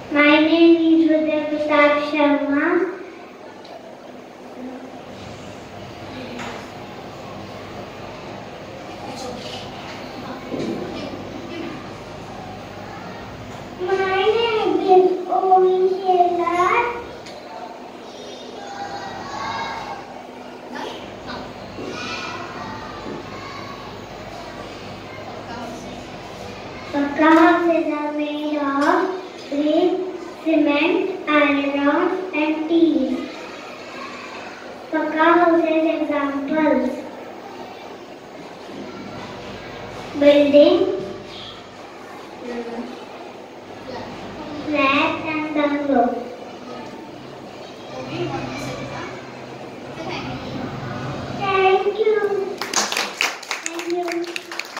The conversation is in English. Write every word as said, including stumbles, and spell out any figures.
My name is Rudra Sharma. My name is Ovishala. Pakka houses are made of brick, cement, iron rods and teak. Pakka houses examples: building, flat and bungalow.